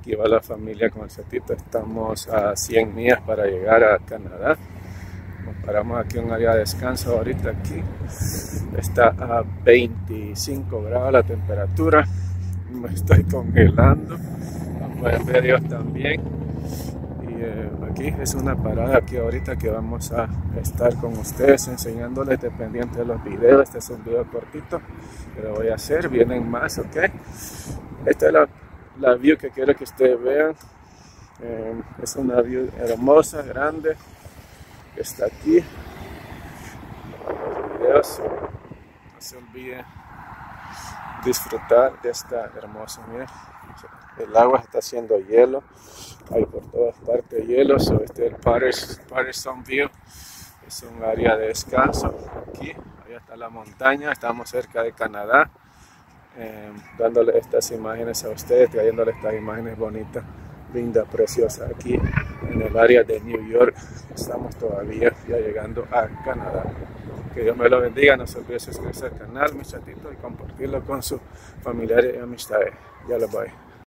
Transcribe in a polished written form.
Aquí va la familia con el chatito. Estamos a 100 millas para llegar a Canadá. Nos paramos aquí en un área de descanso ahorita aquí. Está a 25 grados la temperatura. Me estoy congelando. Como pueden ver ellos también. Y aquí es una parada aquí ahorita que vamos a estar con ustedes enseñándoles dependiente de los videos. Este es un video cortito que lo voy a hacer. Vienen más, ok. Esta es la view que quiero que ustedes vean. Es una view hermosa, grande, que está aquí. Los videos, no se olviden disfrutar de esta hermosa. Miren, el agua está haciendo hielo, hay por todas partes hielo. Este es el Patterson View, es un área de descanso. Aquí, ahí está la montaña, estamos cerca de Canadá. Dándole estas imágenes a ustedes, trayéndole estas imágenes bonitas, lindas, preciosas aquí en el área de New York. Estamos todavía ya llegando a Canadá. Que Dios me lo bendiga, no se olvide suscribirse al canal, mis chatitos, y compartirlo con sus familiares y amistades. Ya lo voy.